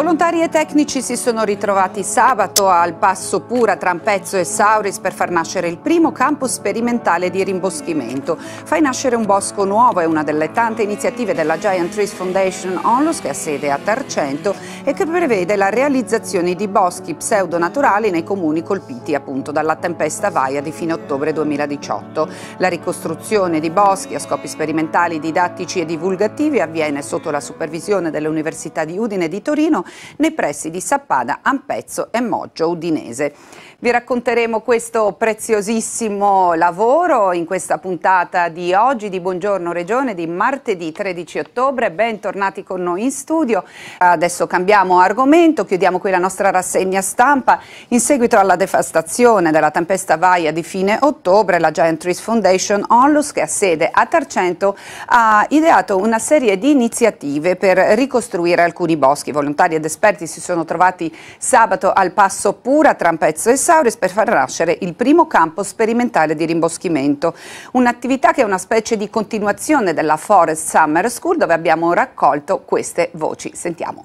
Volontari e tecnici si sono ritrovati sabato al Passo Pura tra Ampezzo e Sauris per far nascere il primo campo sperimentale di rimboschimento. Fai nascere un bosco nuovo è una delle tante iniziative della Giant Trees Foundation Onlus, che ha sede a Tarcento e che prevede la realizzazione di boschi pseudonaturali nei comuni colpiti appunto dalla tempesta Vaia di fine ottobre 2018. La ricostruzione di boschi a scopi sperimentali, didattici e divulgativi avviene sotto la supervisione delle università di Udine e di Torino, nei pressi di Sappada, Ampezzo e Moggio Udinese. Vi racconteremo questo preziosissimo lavoro in questa puntata di oggi di Buongiorno Regione di martedì 13 ottobre. Bentornati con noi in studio. Adesso cambiamo argomento, chiudiamo qui la nostra rassegna stampa. In seguito alla devastazione della tempesta Vaia di fine ottobre, la Giant Trees Foundation Onlus, che ha sede a Tarcento, ha ideato una serie di iniziative per ricostruire alcuni boschi. Volontari ed esperti si sono trovati sabato al Passo Pura tra Ampezzo e Sauris per far nascere il primo campo sperimentale di rimboschimento, un'attività che è una specie di continuazione della Forest Summer School, dove abbiamo raccolto queste voci. Sentiamo.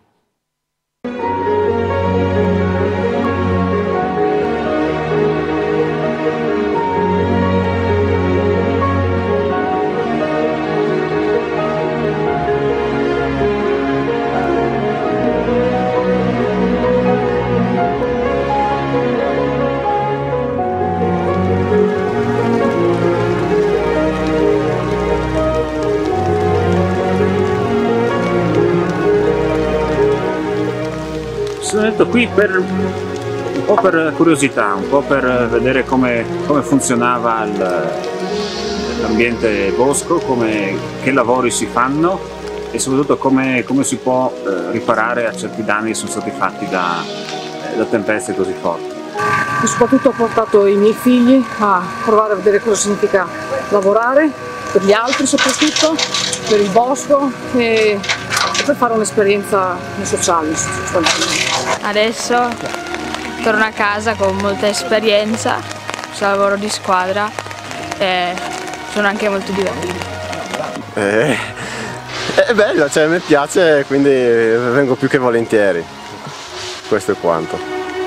Sono venuto qui un po' per curiosità, un po' per vedere come funzionava l'ambiente bosco, che lavori si fanno e soprattutto come si può riparare a certi danni che sono stati fatti da tempeste così forti. E soprattutto ho portato i miei figli a provare a vedere cosa significa lavorare, per gli altri soprattutto, per il bosco e per fare un'esperienza sociale. Adesso torno a casa con molta esperienza, questo lavoro di squadra e sono anche molto divertito. È bello, cioè, mi piace, quindi vengo più che volentieri. Questo è quanto.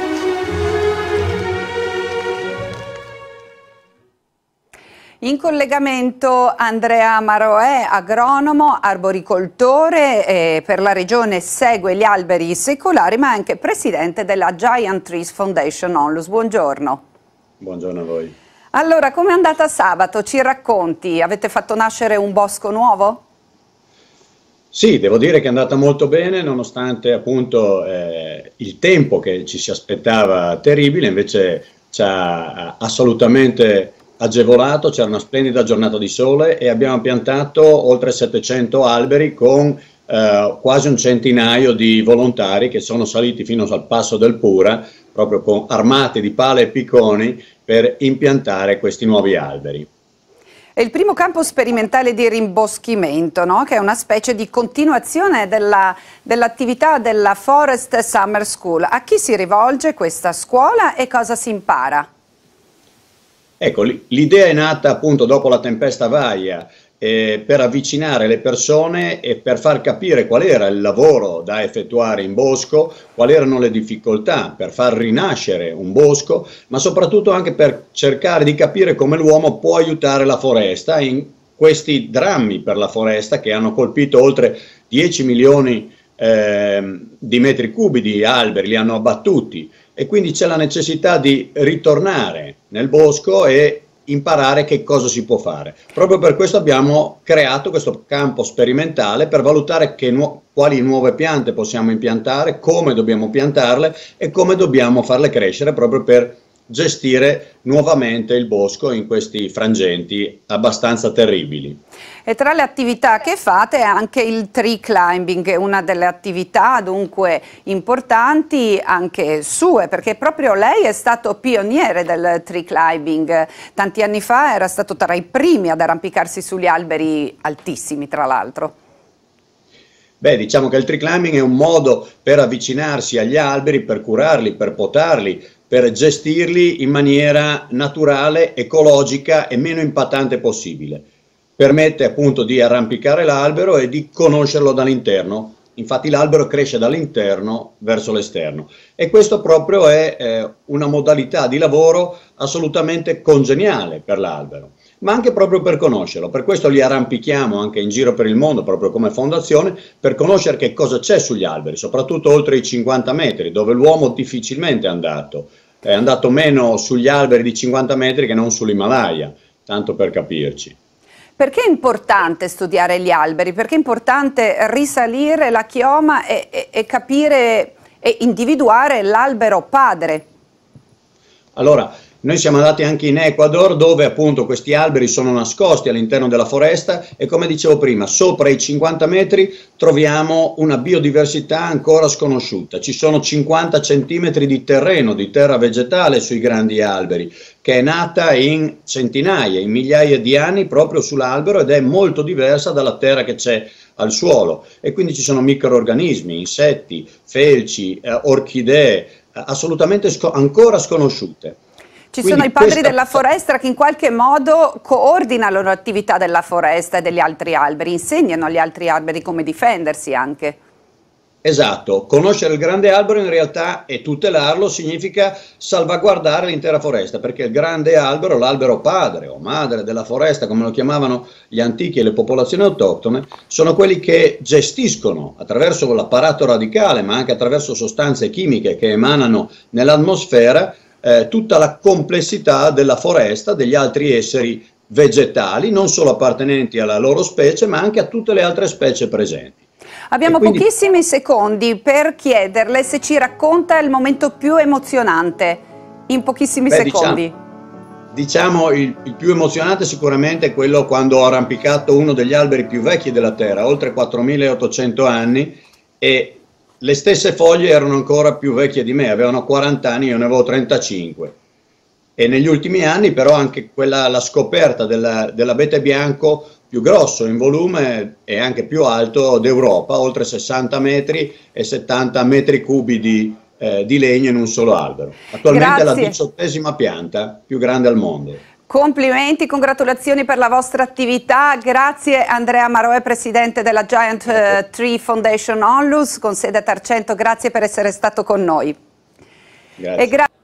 In collegamento Andrea Maroè, agronomo, arboricoltore, per la regione segue gli alberi secolari, ma anche presidente della Giant Trees Foundation Onlus. Buongiorno. Buongiorno a voi. Allora, com'è andata sabato? Ci racconti? Avete fatto nascere un bosco nuovo? Sì, devo dire che è andata molto bene, nonostante appunto il tempo che ci si aspettava terribile, invece ci ha assolutamente agevolato. C'era una splendida giornata di sole e abbiamo piantato oltre 700 alberi con quasi un centinaio di volontari che sono saliti fino al Passo del Pura, proprio armati di pale e picconi per impiantare questi nuovi alberi. È il primo campo sperimentale di rimboschimento, no? Che è una specie di continuazione dell'attività della Forest Summer School. A chi si rivolge questa scuola e cosa si impara? Ecco, l'idea è nata appunto dopo la tempesta Vaia, per avvicinare le persone e per far capire qual era il lavoro da effettuare in bosco, quali erano le difficoltà per far rinascere un bosco, ma soprattutto anche per cercare di capire come l'uomo può aiutare la foresta in questi drammi per la foresta che hanno colpito oltre 10 milioni di metri cubi di alberi, li hanno abbattuti. E quindi c'è la necessità di ritornare nel bosco e imparare che cosa si può fare. Proprio per questo abbiamo creato questo campo sperimentale per valutare quali nuove piante possiamo impiantare, come dobbiamo piantarle e come dobbiamo farle crescere proprio per gestire nuovamente il bosco in questi frangenti abbastanza terribili. E tra le attività che fate anche il tree climbing, una delle attività dunque importanti anche sue, perché proprio lei è stato pioniere del tree climbing. Tanti anni fa era stato tra i primi ad arrampicarsi sugli alberi altissimi, tra l'altro. Beh, diciamo che il tree climbing è un modo per avvicinarsi agli alberi, per curarli, per potarli, per gestirli in maniera naturale, ecologica e meno impattante possibile. Permette appunto di arrampicare l'albero e di conoscerlo dall'interno, Infatti l'albero cresce dall'interno verso l'esterno e questo proprio è una modalità di lavoro assolutamente congeniale per l'albero, ma anche proprio per conoscerlo. Per questo li arrampichiamo anche in giro per il mondo, proprio come fondazione, per conoscere che cosa c'è sugli alberi, soprattutto oltre i 50 metri, dove l'uomo difficilmente è andato meno sugli alberi di 50 metri che non sull'Himalaya, tanto per capirci. Perché è importante studiare gli alberi? Perché è importante risalire la chioma e capire e individuare l'albero padre? Allora, noi siamo andati anche in Ecuador, dove appunto questi alberi sono nascosti all'interno della foresta e, come dicevo prima, sopra i 50 metri troviamo una biodiversità ancora sconosciuta. Ci sono 50 centimetri di terreno, di terra vegetale sui grandi alberi, che è nata in centinaia, in migliaia di anni proprio sull'albero ed è molto diversa dalla terra che c'è al suolo. E quindi ci sono microrganismi, insetti, felci, orchidee, assolutamente ancora sconosciute. Ci sono i padri della foresta che in qualche modo coordinano l'attività della foresta e degli altri alberi, insegnano agli altri alberi come difendersi anche. Esatto, conoscere il grande albero in realtà e tutelarlo significa salvaguardare l'intera foresta, perché il grande albero, l'albero padre o madre della foresta, come lo chiamavano gli antichi e le popolazioni autoctone, sono quelli che gestiscono attraverso l'apparato radicale, ma anche attraverso sostanze chimiche che emanano nell'atmosfera, tutta la complessità della foresta, degli altri esseri vegetali, non solo appartenenti alla loro specie, ma anche a tutte le altre specie presenti. Abbiamo pochissimi secondi per chiederle se ci racconta il momento più emozionante, in pochissimi secondi. Diciamo il più emozionante sicuramente è quello quando ho arrampicato uno degli alberi più vecchi della Terra, oltre 4.800 anni, e le stesse foglie erano ancora più vecchie di me, avevano 40 anni, io ne avevo 35. E negli ultimi anni però anche la scoperta dell'abete bianco più grosso in volume e anche più alto d'Europa, oltre 60 metri e 70 metri cubi di legno in un solo albero. Attualmente è la 18ª pianta più grande al mondo. Complimenti, congratulazioni per la vostra attività. Grazie Andrea Maroè, presidente della Giant Tree Foundation Onlus con sede a Tarcento, grazie per essere stato con noi. Grazie.